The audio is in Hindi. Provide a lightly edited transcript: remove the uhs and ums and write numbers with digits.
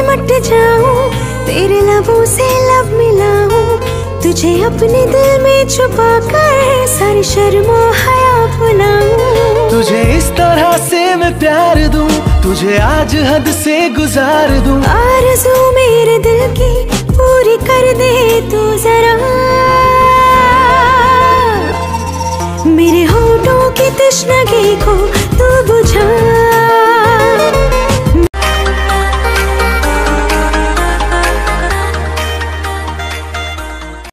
सिमट जाऊं, तेरे लबों से लब मिलाऊं, तुझे अपने दिल में छुपा कर सारी शर्मो हया भुलाऊं। तुझे इस तरह से मैं प्यार दूं, तुझे आज हद से गुजार दूं। आरज़ू मेरे दिल की पूरी कर दे तू जरा, मेरे होठों की तशनगी को